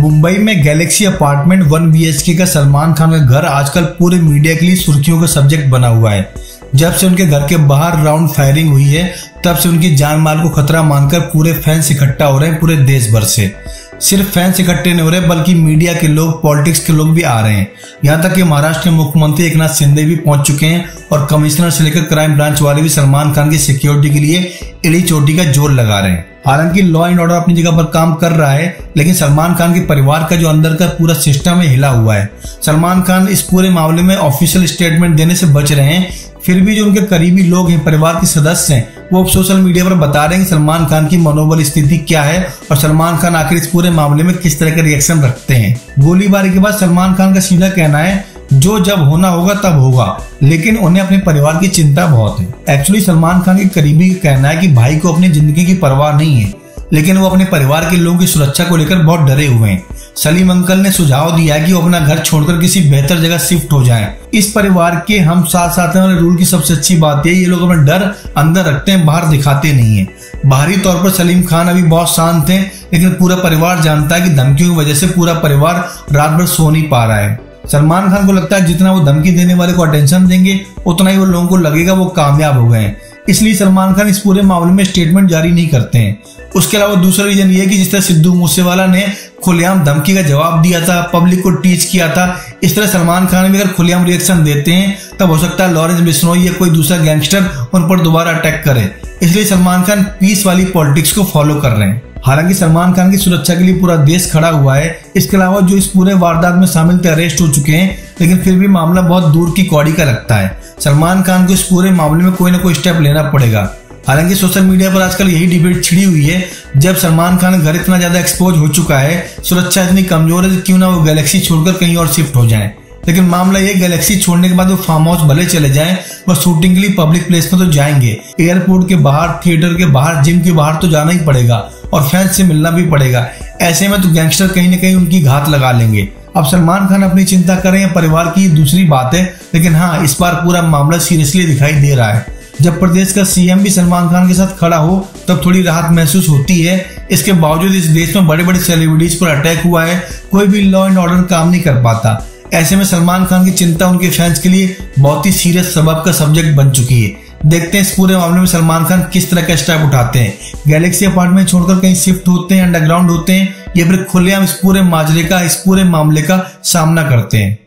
मुंबई में Galaxy apartment 1 BHK का सलमान खान का घर आजकल पूरे मीडिया के लिए सुर्खियों का सब्जेक्ट बना हुआ है। जब से उनके घर के बाहर राउंड फायरिंग हुई है तब से उनकी जान माल को खतरा मानकर पूरे फैंस इकट्ठा हो रहे हैं पूरे देश भर से। सिर्फ फैंस इकट्ठे नहीं हो रहे बल्कि मीडिया के लोग, पॉलिटिक्स के लोग भी आ रहे हैं। यहाँ तक कि महाराष्ट्र के मुख्यमंत्री एकनाथ शिंदे भी पहुंच चुके हैं और कमिश्नर से लेकर क्राइम ब्रांच वाले भी सलमान खान की सिक्योरिटी के लिए एड़ी चोटी का जोर लगा रहे हैं। हालांकि लॉ एंड ऑर्डर अपनी जगह पर काम कर रहा है, लेकिन सलमान खान के परिवार का जो अंदर का पूरा सिस्टम है हिला हुआ है। सलमान खान इस पूरे मामले में ऑफिशियल स्टेटमेंट देने से बच रहे हैं, फिर भी जो उनके करीबी लोग हैं, परिवार के सदस्य हैं, वो सोशल मीडिया पर बता रहे हैं कि सलमान खान की मनोबल स्थिति क्या है और सलमान खान आखिर इस पूरे मामले में किस तरह का रिएक्शन रखते हैं। गोलीबारी के बाद सलमान खान का सीधा कहना है जो जब होना होगा तब होगा, लेकिन उन्हें अपने परिवार की चिंता बहुत है। एक्चुअली सलमान खान के करीबी का कहना है कि भाई को अपनी जिंदगी की परवाह नहीं है, लेकिन वो अपने परिवार के लोगों की सुरक्षा को लेकर बहुत डरे हुए हैं। सलीम अंकल ने सुझाव दिया है कि वो अपना घर छोड़कर किसी बेहतर जगह शिफ्ट हो जाएं। इस परिवार के हम साथ साथ हैं और रूल की सबसे अच्छी बात है ये लोग अपना डर अंदर रखते हैं, बाहर दिखाते नहीं है। बाहरी तौर पर सलीम खान अभी बहुत शांत हैं, लेकिन पूरा परिवार जानता है कि धमकियों की वजह से पूरा परिवार रात भर सो नहीं पा रहा है। सलमान खान को लगता है जितना वो धमकी देने वाले को अटेंशन देंगे उतना ही वो लोगों को लगेगा वो कामयाब हो गए, इसलिए सलमान खान इस पूरे मामले में स्टेटमेंट जारी नहीं करते हैं। उसके अलावा दूसरा रीजन ये कि जिस तरह सिद्धू मूसेवाला ने खुलेआम धमकी का जवाब दिया था, पब्लिक को टीच किया था, इस तरह सलमान खान भी अगर खुलेआम रिएक्शन देते हैं तब हो सकता है लॉरेंस बिश्नोई या कोई दूसरा गैंगस्टर उन पर दोबारा अटैक करे। इसलिए सलमान खान पीस वाली पॉलिटिक्स को फॉलो कर रहे हैं। हालांकि सलमान खान की सुरक्षा के लिए पूरा देश खड़ा हुआ है। इसके अलावा जो इस पूरे वारदात में शामिल थे अरेस्ट हो चुके हैं, लेकिन फिर भी मामला बहुत दूर की कौड़ी का लगता है। सलमान खान को इस पूरे मामले में कोई ना कोई स्टेप लेना पड़ेगा। हालांकि सोशल मीडिया पर आजकल यही डिबेट छिड़ी हुई है, जब सलमान खान घर इतना ज्यादा एक्सपोज हो चुका है, सुरक्षा इतनी कमजोर है, क्यों ना वो गैलेक्सी छोड़कर कहीं और शिफ्ट हो जाए। लेकिन मामला ये गैलेक्सी छोड़ने के बाद वो फार्म हाउस भले चले जाएं, वो शूटिंग के लिए पब्लिक प्लेस में तो जाएंगे, एयरपोर्ट के बाहर, थिएटर के बाहर, जिम के बाहर तो जाना ही पड़ेगा और फैंस से मिलना भी पड़ेगा। ऐसे में तो गैंगस्टर कहीं न कहीं उनकी घात लगा लेंगे। अब सलमान खान अपनी चिंता करें या परिवार की दूसरी बात है, लेकिन हाँ, इस बार पूरा मामला सीरियसली दिखाई दे रहा है। जब प्रदेश का सीएम भी सलमान खान के साथ खड़ा हो तब थोड़ी राहत महसूस होती है। इसके बावजूद इस देश में बड़े बड़े सेलिब्रिटीज पर अटैक हुआ है, कोई भी लॉ एंड ऑर्डर काम नहीं कर पाता। ऐसे में सलमान खान की चिंता उनके फैंस के लिए बहुत ही सीरियस सबब का सब्जेक्ट बन चुकी है। देखते हैं इस पूरे मामले में सलमान खान किस तरह का स्टेप उठाते हैं। गैलेक्सी अपार्टमेंट छोड़कर कहीं शिफ्ट होते हैं, अंडरग्राउंड होते हैं, या फिर खुलेआम इस पूरे माजरे का, इस पूरे मामले का सामना करते हैं।